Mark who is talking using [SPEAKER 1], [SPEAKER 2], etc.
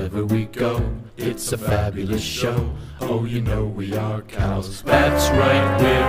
[SPEAKER 1] Wherever we go, it's a fabulous show. Oh, you know we are cows. That's right, we're